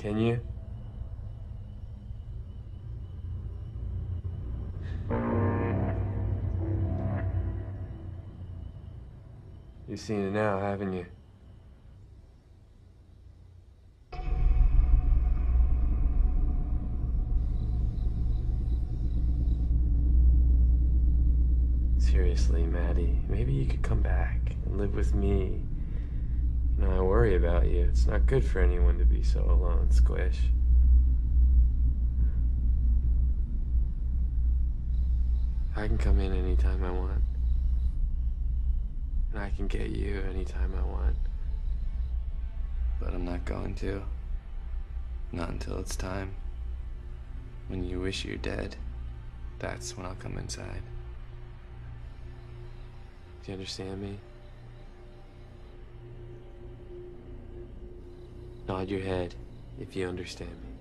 Can you? You've seen it now, haven't you? Seriously, Maddie, maybe you could come back and live with me. You know, I worry about you. It's not good for anyone to be so alone, Squish. I can come in anytime I want. And I can get you anytime I want. But I'm not going to. Not until it's time. When you wish you're dead, that's when I'll come inside. Do you understand me? Nod your head if you understand me.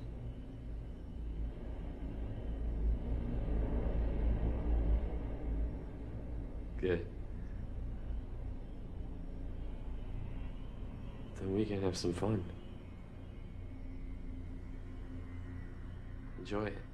Good. Then we can have some fun. Enjoy it.